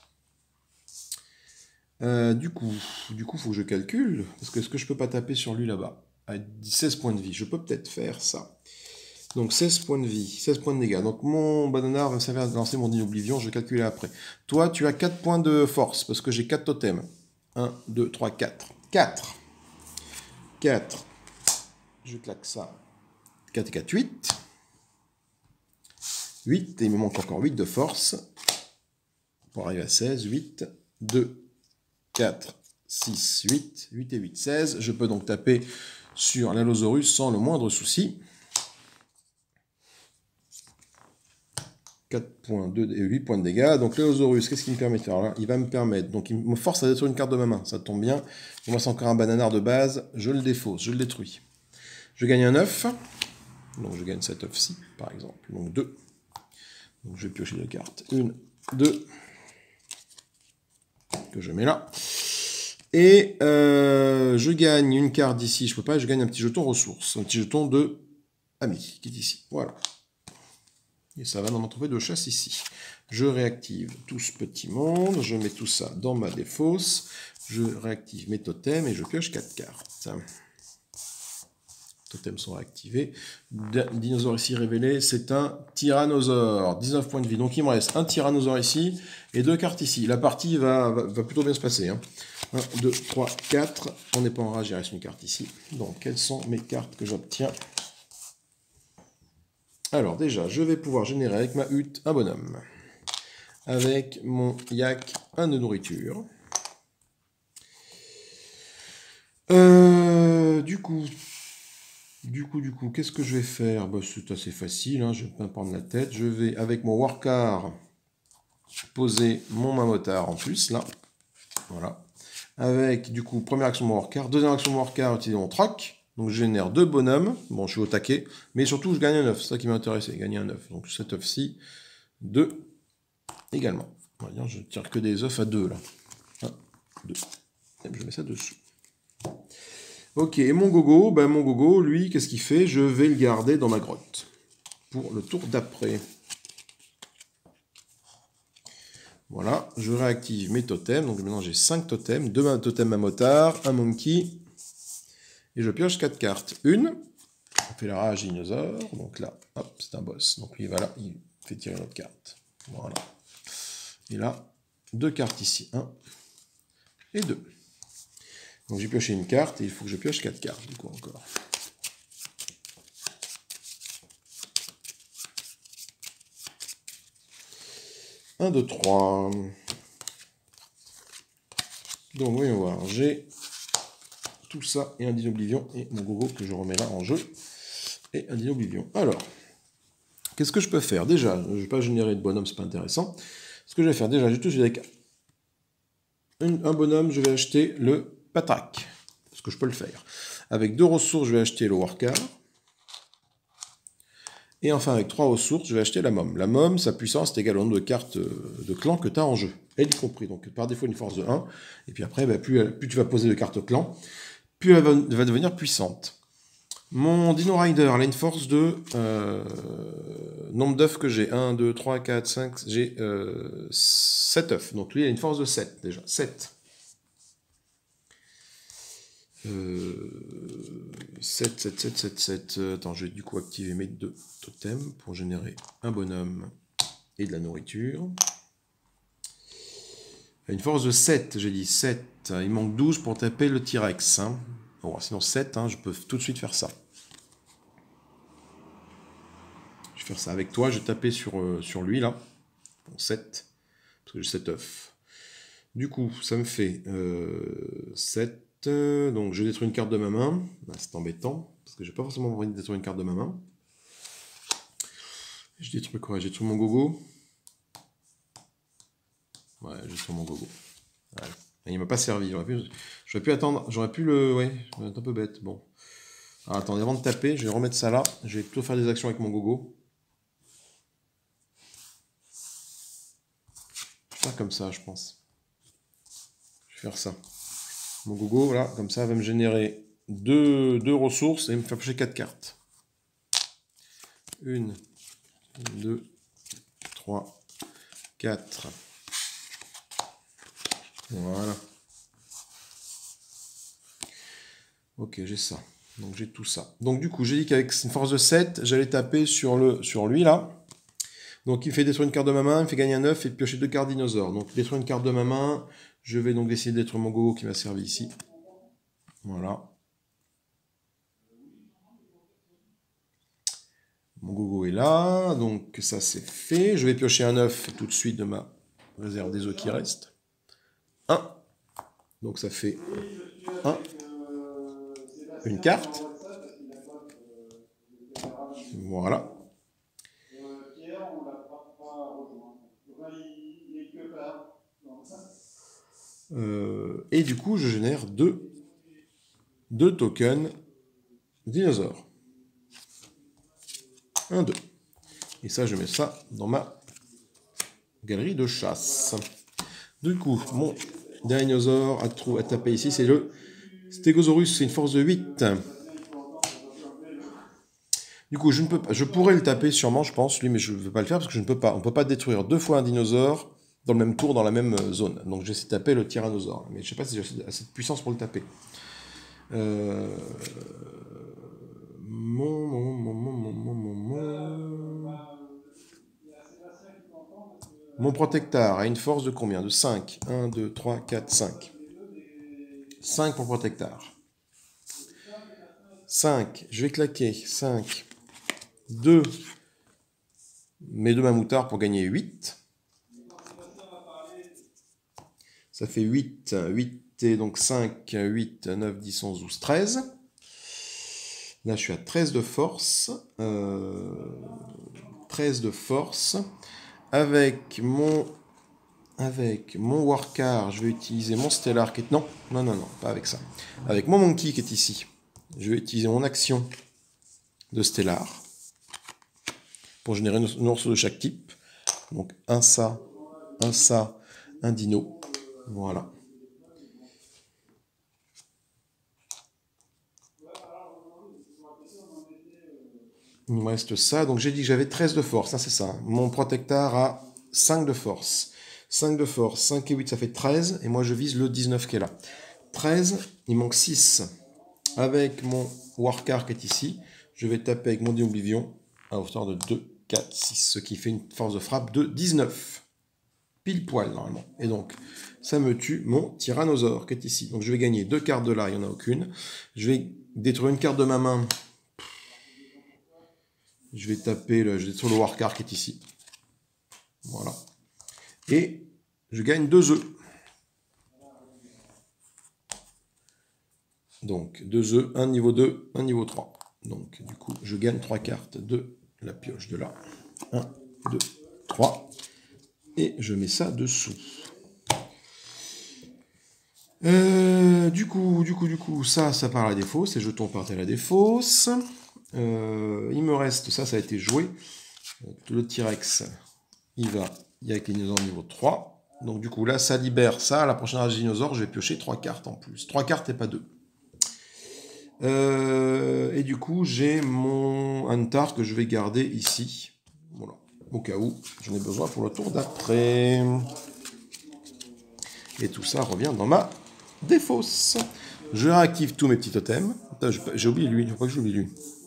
Euh, du coup, du coup, faut que je calcule. Parce que est-ce que je peux pas taper sur lui là-bas? À seize points de vie. Je peux peut-être faire ça. Donc seize points de vie, seize points de dégâts. Donc mon banana va servir à lancer mon dino oblivion, je vais calculer après. Toi, tu as quatre points de force, parce que j'ai quatre totems. un, deux, trois, quatre. quatre. quatre. Je claque ça. quatre et quatre, huit. huit, et il me manque encore huit de force. Pour arriver à seize, huit, deux, quatre, six, huit, huit et huit, seize. Je peux donc taper sur l'Allosaurus sans le moindre souci. quatre points, deux et huit points de dégâts. Donc l'Allosaurus, qu'est-ce qu'il me permet de faire là? Il va me permettre, donc il me force à détruire une carte de ma main, ça tombe bien. Pour moi c'est encore un bananard de base, je le défausse, je le détruis. Je gagne un œuf, donc je gagne cet œuf-ci par exemple, donc deux. Donc je vais piocher deux cartes, une, deux, que je mets là. Et euh, je gagne une carte d'ici, je peux pas, je gagne un petit jeton ressource, un petit jeton de ami qui est ici, voilà. Et ça va dans ma trophée de chasse ici. Je réactive tout ce petit monde, je mets tout ça dans ma défausse, je réactive mes totems et je pioche quatre cartes. Totems sont réactivés. Dinosaure ici révélé, c'est un tyrannosaure, dix-neuf points de vie. Donc il me reste un tyrannosaure ici et deux cartes ici. La partie va, va, va plutôt bien se passer. Hein. un, deux, trois, quatre. On n'est pas en rage, il reste une carte ici. Donc quelles sont mes cartes que j'obtiens ? Alors déjà, je vais pouvoir générer avec ma hutte un bonhomme. Avec mon yak, un de nourriture. Euh, du coup, du coup, du coup, qu'est-ce que je vais faire? Bah, c'est assez facile, hein, je vais pas me prendre la tête. Je vais, avec mon workar, poser mon mamotard en plus, là. Voilà. Avec, du coup, première action de mon workar. Deuxième action de mon workar, utiliser mon troc. Donc je génère deux bonhommes. Bon, je suis au taquet. Mais surtout, je gagne un œuf. C'est ça qui m'a intéressé. Gagner un œuf. Donc cet œuf-ci, deux également. On va dire, je tire que des œufs à deux, là. un, deux. Et je mets ça dessous. Ok, et mon gogo, ben mon gogo, lui, qu'est-ce qu'il fait? Je vais le garder dans ma grotte. Pour le tour d'après. Voilà, je réactive mes totems. Donc maintenant j'ai cinq totems. Deux totems mamotard, un monkey. Et je pioche quatre cartes. Une, on fait la rage dinosaure. Donc là, hop, c'est un boss. Donc lui, voilà, il fait tirer notre carte. Voilà. Et là, deux cartes ici. Un et deux. Donc j'ai pioché une carte et il faut que je pioche quatre cartes, du coup, encore. un, deux, trois. Donc voyons voir, j'ai tout ça et un dino oblivion et mon gogo que je remets là en jeu. Et un dino oblivion. Alors, qu'est-ce que je peux faire? Déjà, je ne vais pas générer de bonhomme, c'est pas intéressant. Ce que je vais faire, déjà, je touche avec un bonhomme, je vais acheter le patraque. Parce que je peux le faire. Avec deux ressources, je vais acheter le workar. Et enfin, avec trois ressources, je vais acheter la mom. La mom, sa puissance est égale au nombre de cartes de clan que tu as en jeu. Elle y compris. Donc, par défaut, une force de un. Et puis après, bah, plus, plus tu vas poser de cartes clan, plus elle va, va devenir puissante. Mon Dino Rider, elle a une force de... Euh, nombre d'œufs que j'ai. un, deux, trois, quatre, cinq... J'ai euh, sept œufs. Donc lui, il a une force de sept, déjà. sept. Euh, sept, sept, sept, sept, sept. Attends, je vais du coup activer mes deux totems pour générer un bonhomme et de la nourriture. Une force de sept, j'ai dit sept. Il manque douze pour taper le T-Rex. Hein. Bon, sinon sept, hein, je peux tout de suite faire ça. Je vais faire ça avec toi, je vais taper sur, euh, sur lui là. Bon, sept, parce que j'ai sept œufs. Du coup, ça me fait euh, sept. Donc je détruis une carte de ma main. C'est embêtant, parce que j'ai pas forcément envie de détruire une carte de ma main. Je détruis quoi? J'ai détruit mon gogo. Ouais, j'ai détruit mon gogo. Ouais. Il m'a pas servi. J'aurais pu, j'aurais pu attendre. J'aurais pu le. Ouais, je vais être un peu bête. Bon. Alors attendez, avant de taper, je vais remettre ça là. Je vais plutôt faire des actions avec mon gogo. Je vais faire comme ça, je pense. Je vais faire ça. Mon gogo, voilà, comme ça, va me générer deux, deux ressources et me faire piocher quatre cartes. Une, deux, trois, quatre. Voilà. Ok, j'ai ça. Donc j'ai tout ça. Donc du coup, j'ai dit qu'avec une force de sept, j'allais taper sur, le, sur lui là. Donc il me fait détruire une carte de ma main, il me fait gagner un neuf et piocher deux cartes dinosaures. Donc détruire une carte de ma main, je vais donc essayer de détruire mon gogo qui m'a servi ici. Voilà. Mon gogo est là, donc ça c'est fait. Je vais piocher un neuf tout de suite de ma réserve des œufs qui reste. un. Donc ça fait un. Une carte. Voilà. Euh, et du coup, je génère deux, deux tokens dinosaures. un, deux. Et ça, je mets ça dans ma galerie de chasse. Du coup, mon dinosaure à, à taper ici, c'est le Stegosaurus, c'est une force de huit. Du coup, je ne peux pas, je pourrais le taper sûrement, je pense, lui, mais je ne vais pas le faire parce que je ne peux pas. On ne peut pas détruire deux fois un dinosaure dans le même tour, dans la même zone. Donc, j'essaie de taper le tyrannosaure. Mais je ne sais pas si j'ai assez de puissance pour le taper. Euh... Mon, mon, mon, mon, mon, mon, mon, mon... Mon protecteur a une force de combien? De cinq. un, deux, trois, quatre, cinq. cinq pour protecteur. cinq. Je vais claquer. cinq. deux. Mes deux mamoutards pour gagner huit. Ça fait huit. huit et donc cinq, huit, neuf, dix, onze, douze, treize. Là, je suis à treize de force. Euh, treize de force. Avec mon, avec mon Warcar, je vais utiliser mon Stellar qui est... Non, non, non, non, pas avec ça. Avec mon Monkey qui est ici, je vais utiliser mon action de Stellar pour générer une ressource de chaque type. Donc un ça, un ça, un dino. Voilà. Il me reste ça. Donc j'ai dit que j'avais treize de force. Hein, c'est ça. Mon protecteur a cinq de force. cinq de force. cinq et huit, ça fait treize. Et moi, je vise le dix-neuf qui est là. treize. Il manque six. Avec mon Warcar qui est ici, je vais taper avec mon Oblivion à hauteur de deux, quatre, six. Ce qui fait une force de frappe de dix-neuf. Pile poil, normalement. Et donc, ça me tue mon Tyrannosaure qui est ici. Donc, je vais gagner deux cartes de là. Il n'y en a aucune. Je vais détruire une carte de ma main. Je vais taper, le, je vais détruire le Warcar qui est ici. Voilà. Et je gagne deux œufs. Donc, deux œufs, un niveau deux, un niveau trois. Donc, du coup, je gagne trois cartes de la pioche de là. un, deux, trois. Et je mets ça dessous. Euh, du coup, du coup, du coup, ça, ça part à la défausse. Ces jetons partent à la défausse. Euh, il me reste, ça, ça a été joué. Le T-Rex, il va, il y a avec les dinosaures niveau trois. Donc, du coup, là, ça libère ça. À la prochaine rage dinosaure, je vais piocher trois cartes en plus. trois cartes et pas deux. Euh, et du coup, j'ai mon Antar que je vais garder ici. Voilà. Au cas où j'en ai besoin pour le tour d'après. Et tout ça revient dans ma défausse. Je réactive tous mes petits totems. J'ai oublié lui, je crois que j'ai oublié lui.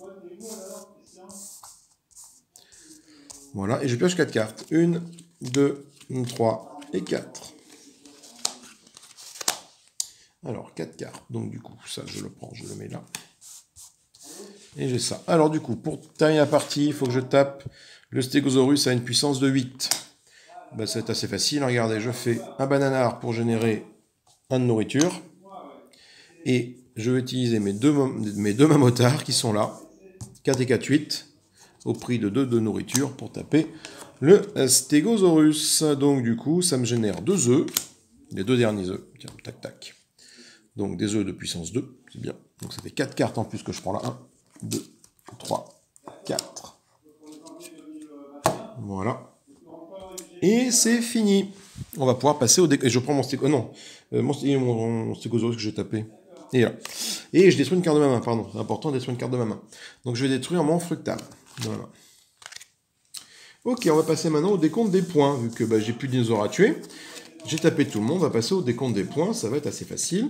Voilà, et je pioche quatre cartes. une, deux, trois et quatre. Alors, quatre cartes. Donc, du coup, ça, je le prends, je le mets là. Et j'ai ça. Alors, du coup, pour terminer la partie, il faut que je tape. Le Stegosaurus a une puissance de huit. Ben, c'est assez facile. Regardez, je fais un bananard pour générer un de nourriture. Et je vais utiliser mes deux, mes deux mamotards qui sont là. quatre et quatre, huit. Au prix de deux de nourriture pour taper le Stegosaurus. Donc, du coup, ça me génère deux œufs. Les deux derniers œufs. Tiens, tac, tac. Donc, des œufs de puissance deux. C'est bien. Donc, ça fait quatre cartes en plus que je prends là. un, deux, trois, quatre. Voilà. Et c'est fini. On va pouvoir passer au... Dé... Et je prends mon Stegosaurus. Oh non. Euh, mon, mon, mon Stegosaurus que j'ai tapé. Et là. Et je détruis une carte de ma main, pardon. C'est important de détruire une carte de ma main. Donc je vais détruire mon fructable de ma main. Ok, on va passer maintenant au décompte des points. Vu que bah, j'ai plus de dinosaures à tuer, j'ai tapé tout le monde. On va passer au décompte des points. Ça va être assez facile.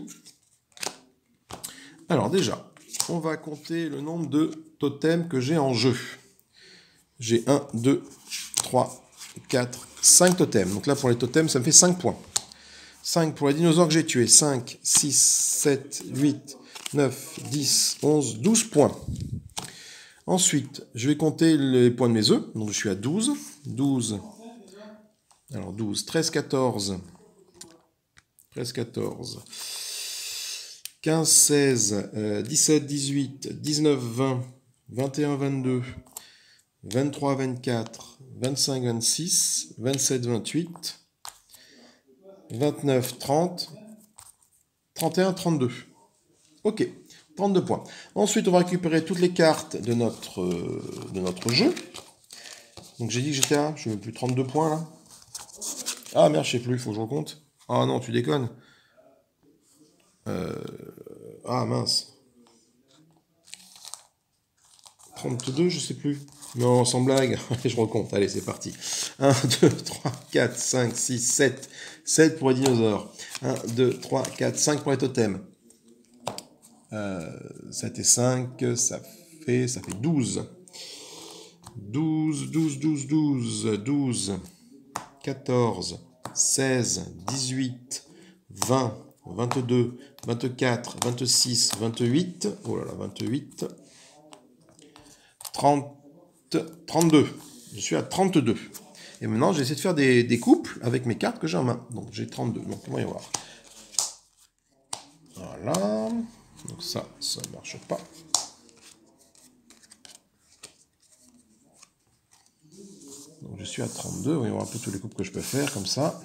Alors déjà, on va compter le nombre de totems que j'ai en jeu. J'ai un, deux, trois, quatre, cinq totems. Donc là, pour les totems, ça me fait cinq points. cinq pour les dinosaures que j'ai tués. cinq, six, sept, huit, neuf, dix, onze, douze points. Ensuite, je vais compter les points de mes œufs. Donc, je suis à douze. douze. Alors, douze, treize, quatorze. treize, quatorze. quinze, seize, euh, dix-sept, dix-huit, dix-neuf, vingt, vingt et un, vingt-deux, vingt-trois, vingt-quatre, vingt-cinq, vingt-six, vingt-sept, vingt-huit, vingt-neuf, trente, trente et un, trente-deux. Ok. trente-deux points. Ensuite, on va récupérer toutes les cartes de notre, euh, de notre jeu. Donc, j'ai dit que j'étais à, je ne mets plus trente-deux points, là. Ah, merde, je sais plus, il faut que je recompte. Ah non, tu déconnes. Euh... Ah, mince. trente-deux, je sais plus. Non, sans blague. Je recompte. Allez, c'est parti. un, deux, trois, quatre, cinq, six, sept. sept pour les dinosaures. un, deux, trois, quatre, cinq pour les totems. Euh, sept et cinq, ça fait, ça fait douze. douze, douze, douze, douze, douze, quatorze, seize, dix-huit, vingt, vingt-deux, vingt-quatre, vingt-six, vingt-huit, oh là là, vingt-huit, trente, trente-deux. Je suis à trente-deux. Et maintenant, j'essaie de faire des, des couples avec mes cartes que j'ai en main. Donc, j'ai trente-deux. Donc, on va y voir. Voilà. Donc ça, ça ne marche pas. Donc je suis à trente-deux. Voyons un peu tous les coupes que je peux faire comme ça.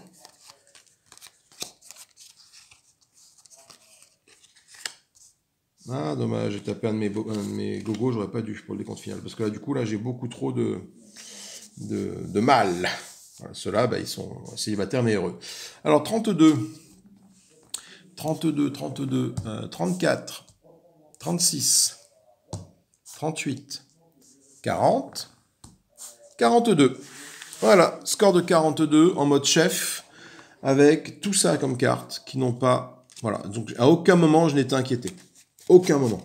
Ah, dommage, j'ai tapé un de mes, un de mes gogos, j'aurais pas dû pour le décompte final. Parce que là, du coup, là, j'ai beaucoup trop de, de, de mal. Voilà, ceux-là, bah, ils sont célibataires mais heureux. Alors, trente-deux. trente-deux, trente-deux, euh, trente-quatre, trente-six, trente-huit, quarante, quarante-deux. Voilà, score de quarante-deux en mode chef, avec tout ça comme cartes qui n'ont pas... Voilà, donc à aucun moment je n'étais inquiété. Aucun moment.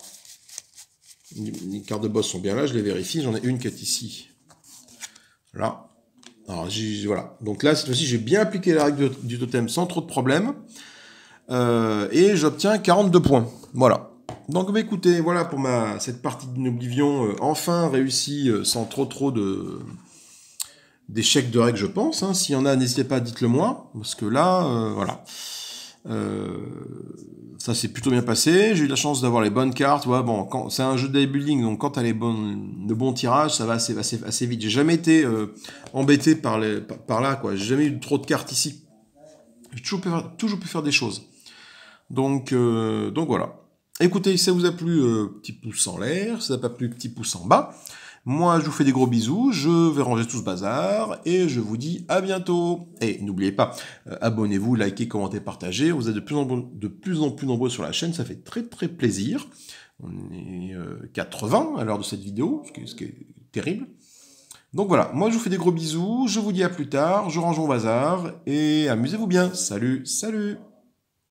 Les cartes de boss sont bien là, je les vérifie. J'en ai une qui est ici. Là. Alors, voilà. Donc là, cette fois-ci, j'ai bien appliqué la règle du totem sans trop de problèmes. Euh, et j'obtiens quarante-deux points. Voilà. Donc, bah, écoutez, voilà pour ma cette partie d'Oblivion euh, enfin réussie euh, sans trop trop de d'échecs de règles, je pense. Hein. S'il y en a, n'hésitez pas, dites-le moi. Parce que là, euh, voilà. Euh, ça s'est plutôt bien passé. J'ai eu la chance d'avoir les bonnes cartes. Ouais, bon, quand c'est un jeu de deck building, donc quand t'as les bonnes, de bons tirages, ça va assez, assez, assez vite. J'ai jamais été euh, embêté par, les, par, par là, quoi. J'ai jamais eu trop de cartes ici. J'ai toujours pu faire, toujours pu faire des choses. Donc, euh, donc voilà. Écoutez, si ça vous a plu, euh, petit pouce en l'air. Si ça n'a pas plu, petit pouce en bas. Moi, je vous fais des gros bisous, je vais ranger tout ce bazar, et je vous dis à bientôt. Et n'oubliez pas, euh, abonnez-vous, likez, commentez, partagez. Vous êtes de plus, en, de plus en plus nombreux sur la chaîne, ça fait très très plaisir. On est euh, quatre-vingts à l'heure de cette vidéo, ce qui, est, ce qui est terrible. Donc voilà, moi je vous fais des gros bisous, je vous dis à plus tard, je range mon bazar, et amusez-vous bien. Salut, salut!